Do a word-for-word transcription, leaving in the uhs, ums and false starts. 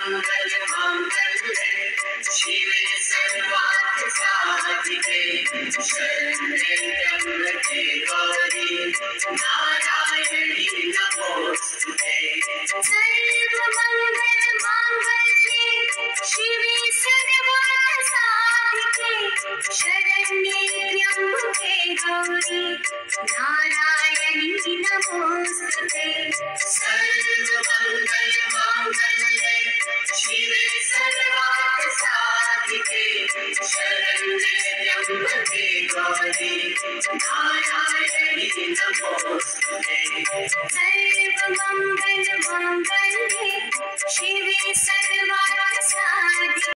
शिवे सर्वार्थ साधिके शरण्ये त्र्यंबके गौरी नारायणी नमोस्तुते। सर्वमंगल मांगल्ये शिवे सर्वार्थ साधिके शरण्ये त्र्यंबके गौरी नारायणी नमोस्तुते। सर्वमंगल मांगल्ये शिवे सर्वार्थ साधिके शरण्ये त्र्यंबके गौरी नारायणी नमोस्तुते। सर्वमंगल मांगल्ये शिवे सर्वार्थ साधिके